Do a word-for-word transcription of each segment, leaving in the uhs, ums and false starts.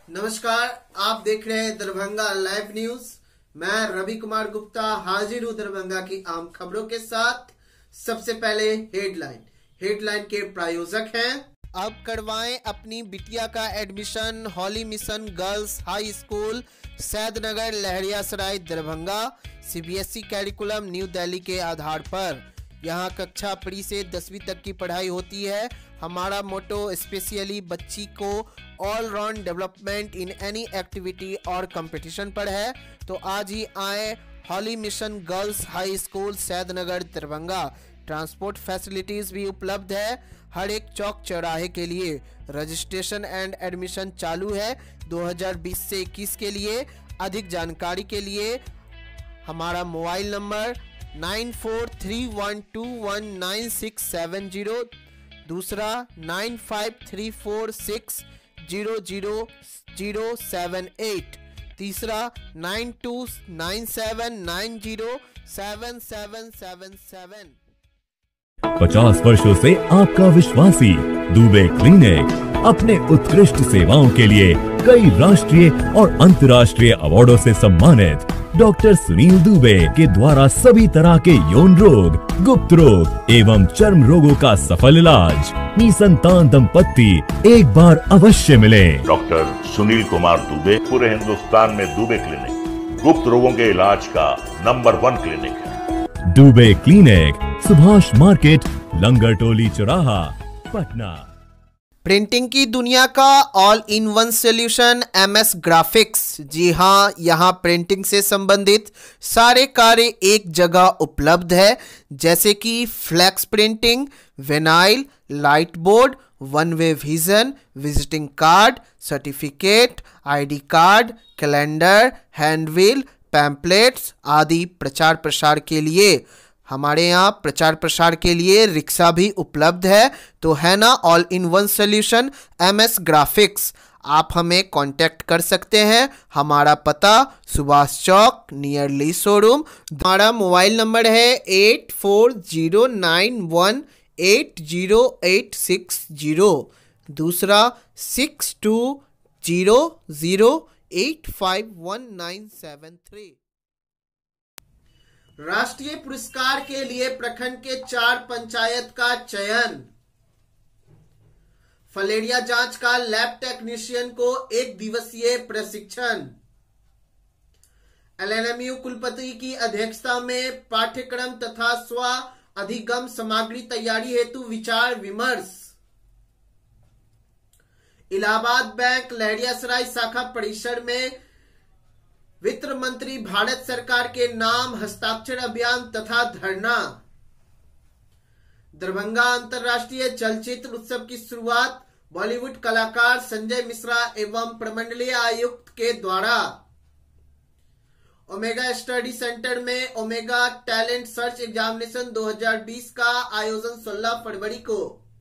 नमस्कार, आप देख रहे हैं दरभंगा लाइव न्यूज। मैं रवि कुमार गुप्ता हाजिर हूं दरभंगा की आम खबरों के साथ। सबसे पहले हेडलाइन हेडलाइन के प्रायोजक हैं। अब करवाएं अपनी बिटिया का admission Holy Mission Girls High School Saidnagar Laheriasarai Darbhanga. CBSE curriculum New Delhi के आधार पर यहाँ कक्षा प्री से दसवीं तक की पढ़ाई होती है। हमारा मोटो स्पेशली बच्ची को all round development in any activity और कंपटीशन पर है। तो आज ही आए Holy Mission Girls High School Saidnagar Darbhanga. Transport facilities भी उपलब्ध है। हर एक चौक चौराहे के लिए रजिस्ट्रेशन एंड एडमिशन चालू है दो हज़ार बीस से इक्कीस के लिए। अधिक जानकारी के लिए हमारा mobile number nine four three one two one nine six seven zero, दूसरा nine five three four six zero zero zero seven eight, तीसरा nine two nine seven nine zero seven seven seven seven. पचास वर्षों से आपका विश्वासी Dubey clinic अपने उत्कृष्ट सेवाओं के लिए कई राष्ट्रीय और अंतर्राष्ट्रीय अवार्डों से सम्मानित डॉक्टर सुनील दुबे के द्वारा सभी तरह के यौन रोग, गुप्त रोग एवं चर्म रोगों का सफल इलाज। निसंतान दंपत्ति एक बार अवश्य मिले। डॉक्टर सुनील कुमार दुबे पूरे हिंदुस्तान में दुबे क्लिनिक गुप्त रोगों के इलाज का नंबर वन क्लिनिक है। दुबे क्लिनिक, सुभाष मार्केट, लंगर टोली चौराहा, पटना। प्रिंटिंग की दुनिया का all in one solution MS graphics. जी हाँ, यहाँ प्रिंटिंग से संबंधित सारे कार्य एक जगह उपलब्ध है, जैसे कि flex printing, vinyl, light board, one way vision, visiting card, certificate, ID card, calendar, handbill, pamphlets आदि। प्रचार प्रसार के लिए हमारे यहाँ प्रचार प्रसार के लिए रिक्शा भी उपलब्ध है। तो है ना all in one solution MS graphics. आप हमें कांटेक्ट कर सकते हैं। हमारा पता सुभाष चौक नियरली शोरूम। हमारा मोबाइल नंबर है eight four zero nine one eight zero eight six zero, दूसरा six two zero zero eight five one nine seven three. राष्ट्रीय पुरस्कार के लिए प्रखंड के चार पंचायत का चयन। फलेरिया जांच का लैब टेक्नीशियन को एक दिवसीय प्रशिक्षण। एलएनएमयू कुलपति की अध्यक्षता में पाठ्यक्रम तथा स्व अधिगम सामग्री तैयारी हेतु विचार विमर्श। इलाहाबाद बैंक लहरियासराय शाखा परिसर में वित्त मंत्री भारत सरकार के नाम हस्ताक्षर अभियान तथा धरना। दरभंगा अंतर्राष्ट्रीय चलचित्र उत्सव की शुरुआत बॉलीवुड कलाकार संजय मिश्रा एवं प्रमंडलीय आयुक्त के द्वारा। ओमेगा स्टडी सेंटर में ओमेगा टैलेंट सर्च एग्जामिनेशन दो हज़ार बीस का आयोजन सोलह फरवरी को।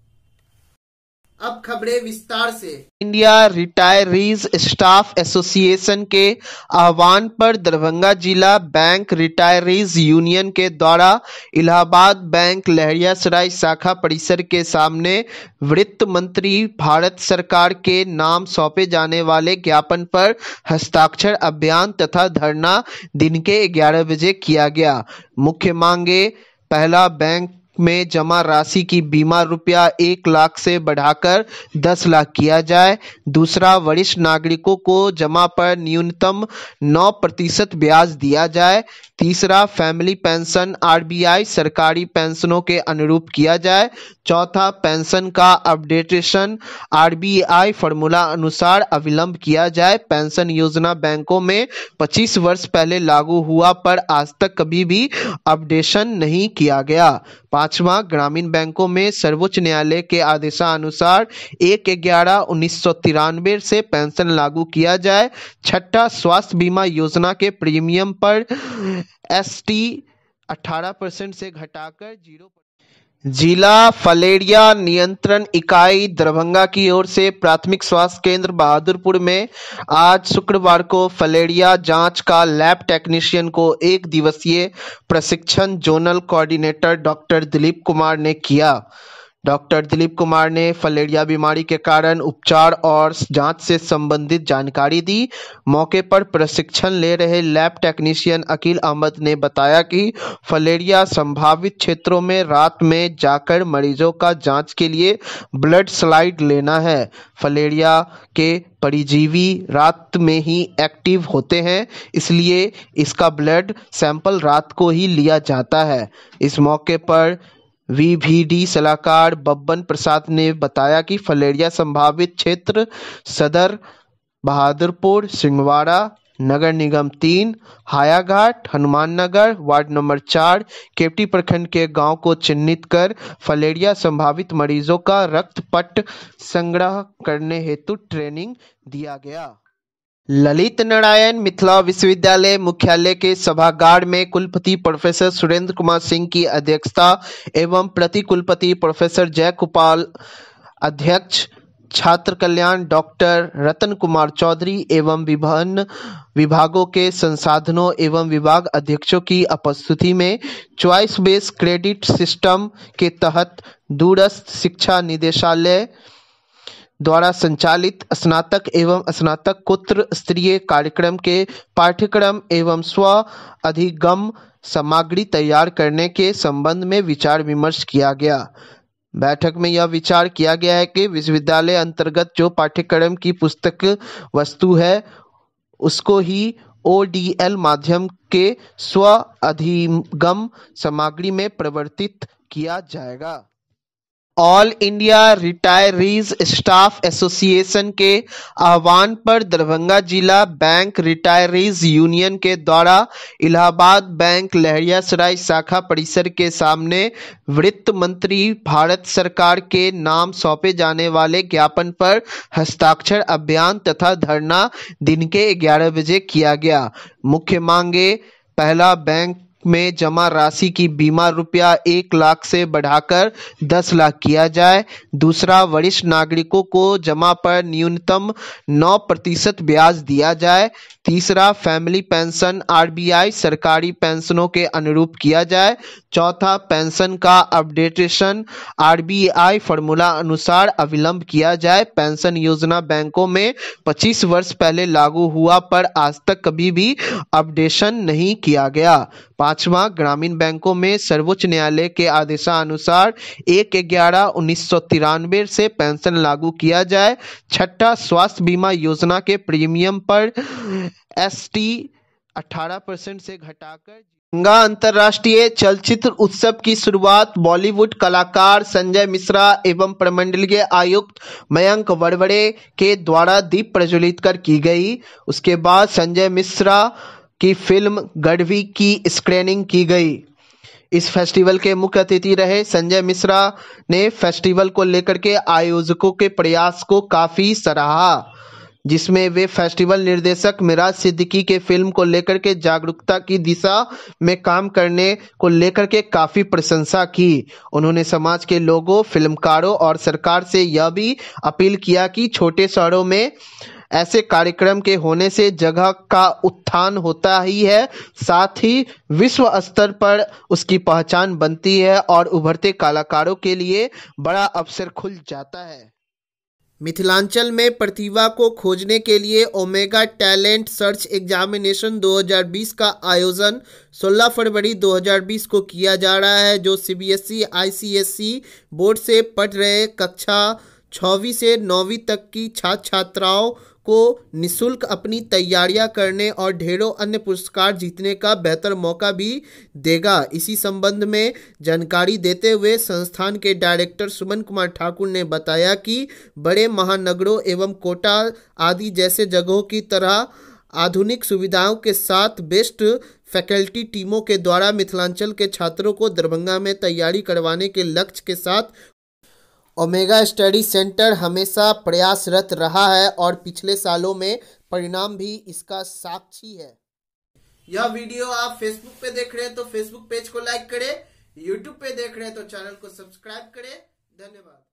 अब खबरें विस्तार से। इंडिया रिटायरीज स्टाफ एसोसिएशन के आह्वान पर दरभंगा जिला बैंक रिटायरीज यूनियन के द्वारा इलाहाबाद बैंक लहरियासराय शाखा परिसर के सामने वित्त मंत्री भारत सरकार के नाम सौंपे जाने वाले ज्ञापन पर हस्ताक्षर अभियान तथा धरना दिन के ग्यारह बजे किया गया। मुख्य मांगे: पहला, बैंक में जमा राशि की बीमा रुपया एक लाख से बढ़ाकर दस लाख किया जाए। दूसरा, वरिष्ठ नागरिकों को जमा पर न्यूनतम नौ प्रतिशत ब्याज दिया जाए। तीसरा, फैमिली पेंशन आरबीआई सरकारी पेंशनों के अनुरूप किया जाए। चौथा, पेंशन का अपडेटेशन आरबीआई फॉर्मूला अनुसार अविलंब किया जाए। पेंशन योजना बैंकों में पच्चीस वर्ष पहले लागू हुआ पर आज तक कभी भी अपडेशन नहीं किया गया। पांचवा, ग्रामीण बैंकों में सर्वोच्च न्यायालय के आदेशानुसार एक ग्यारह उन्नीस सौ तिरानवे से पेंशन लागू किया जाए। छठा, स्वास्थ्य बीमा योजना के प्रीमियम पर एसटी अठारह परसेंट से घटाकर जीरो। जिला फलेरिया नियंत्रण इकाई दरभंगा की ओर से प्राथमिक स्वास्थ्य केंद्र बहादुरपुर में आज शुक्रवार को फलेरिया जांच का लैब टेक्नीशियन को एक दिवसीय प्रशिक्षण zonal coordinator doctor Dilip Kumar ने किया। डॉक्टर दिलीप कुमार ने फलेरिया बीमारी के कारण उपचार और जांच से संबंधित जानकारी दी। मौके पर प्रशिक्षण ले रहे लैब टेक्नीशियन अकील अहमद ने बताया कि फलेरिया संभावित क्षेत्रों में रात में जाकर मरीजों का जांच के लिए ब्लड स्लाइड लेना है। फलेरिया के परिजीवी रात में ही एक्टिव होते हैं, इसलिए इसका ब्लड सैंपल रात को ही लिया जाता है। इस मौके पर वीवीडी सलाहकार बब्बन प्रसाद ने बताया कि फलेरिया संभावित क्षेत्र सदर, बहादुरपुर, सिंहवाड़ा, नगर निगम तीन, हायाघाट, हनुमान नगर, वार्ड नंबर चार, केवटी प्रखंड के गांव को चिन्हित कर फलेरिया संभावित मरीजों का रक्त पट संग्रह करने हेतु ट्रेनिंग दिया गया। ललित नारायण मिथिला विश्वविद्यालय मुख्यालय के सभागार में कुलपति प्रोफेसर सुरेंद्र कुमार सिंह की अध्यक्षता एवं प्रति कुलपति प्रोफेसर जय गोपाल, अध्यक्ष छात्र कल्याण डॉक्टर रतन कुमार चौधरी एवं विभिन्न विभागों के संसाधनों एवं विभाग अध्यक्षों की उपस्थिति में चॉइस बेस्ड क्रेडिट सिस्टम के तहत दूरस्थ शिक्षा निदेशालय द्वारा संचालित स्नातक एवं स्नातकोत्तर स्तरीय कार्यक्रम के पाठ्यक्रम एवं स्व अधिगम सामग्री तैयार करने के संबंध में विचार विमर्श किया गया। बैठक में यह विचार किया गया है कि विश्वविद्यालय अंतर्गत जो पाठ्यक्रम की पुस्तक वस्तु है उसको ही ओडीएल माध्यम के स्व अधिगम सामग्री में परिवर्तित किया जाएगा। All India retirees staff association के आह्वान पर दरभंगा जिला बैंक रिटायरीज यूनियन के द्वारा इलाहाबाद बैंक लहरियासराय शाखा परिसर के सामने वित्त मंत्री भारत सरकार के नाम सौंपे जाने वाले ज्ञापन पर हस्ताक्षर अभियान तथा धरना दिन के ग्यारह बजे किया गया। मुख्य मांगे: पहला, बैंक में जमा राशि की बीमा रुपया एक लाख से बढ़ाकर दस लाख किया जाए। दूसरा, वरिष्ठ नागरिकों को जमा पर न्यूनतम नौ प्रतिशत ब्याज दिया जाए। तीसरा, फैमिली पेंशन आरबीआई सरकारी पेंशनों के अनुरूप किया जाए। चौथा, पेंशन का अपडेटेशन आरबीआई फॉर्मूला अनुसार अविलंब किया जाए। पेंशन योजना बैंकों में पच्चीस वर्ष पहले लागू हुआ पर आज तक कभी भी अपडेशन नहीं किया गया। पांचवा, ग्रामीण बैंकों में सर्वोच्च न्यायालय के आदेशानुसार एक ग्यारह उन्नीस सौ तिरानवे से पेंशन लागू किया जाए। छठा, स्वास्थ्य बीमा योजना के प्रीमियम पर एसटी अठारह परसेंट से घटाकर। गंगा अंतर्राष्ट्रीय चलचित्र उत्सव की शुरुआत बॉलीवुड कलाकार संजय मिश्रा एवं प्रमंडलीय आयुक्त मयंक वरवड़े के द्वारा दीप प्रज्वलित कर की गई। उसके बाद संजय मिश्रा की फिल्म गढ़वी की स्क्रीनिंग की गई। इस फेस्टिवल के मुख्य अतिथि रहे संजय मिश्रा ने फेस्टिवल को लेकर के आयोजकों के प्रयास को काफी सराहा, जिसमें वे फेस्टिवल निर्देशक मिराज सिद्दीकी के फिल्म को लेकर के जागरूकता की दिशा में काम करने को लेकर के काफी प्रशंसा की। उन्होंने समाज के लोगों, फिल्मकारों और सरकार से यह भी अपील किया कि छोटे शहरों में ऐसे कार्यक्रम के होने से जगह का उत्थान होता ही है, साथ ही विश्व स्तर पर उसकी पहचान बनती है और उभरते कलाकारों के लिए बड़ा अवसर खुल जाता है। मिथिलांचल में प्रतिभा को खोजने के लिए ओमेगा टैलेंट सर्च एग्जामिनेशन दो हज़ार बीस का आयोजन सोलह फरवरी दो हज़ार बीस को किया जा रहा है, जो सीबीएसई आईसीएसई बोर्ड से पढ़ रहे कक्षा छठवीं से नौवीं तक की छात्र छात्राओं को निःशुल्क अपनी तैयारियां करने और ढेरों अन्य पुरस्कार जीतने का बेहतर मौका भी देगा। इसी संबंध में जानकारी देते हुए संस्थान के डायरेक्टर सुमन कुमार ठाकुर ने बताया कि बड़े महानगरों एवं कोटा आदि जैसे जगहों की तरह आधुनिक सुविधाओं के साथ बेस्ट फैकल्टी टीमों के द्वारा मिथिलांचल के छात्रों को दरभंगा में तैयारी करवाने के लक्ष्य के साथ ओमेगा स्टडी सेंटर हमेशा प्रयासरत रहा है और पिछले सालों में परिणाम भी इसका साक्षी है। यह वीडियो आप फेसबुक पे देख रहे हैं तो फेसबुक पेज को लाइक करें, यूट्यूब पे देख रहे हैं तो चैनल को सब्सक्राइब करें। धन्यवाद।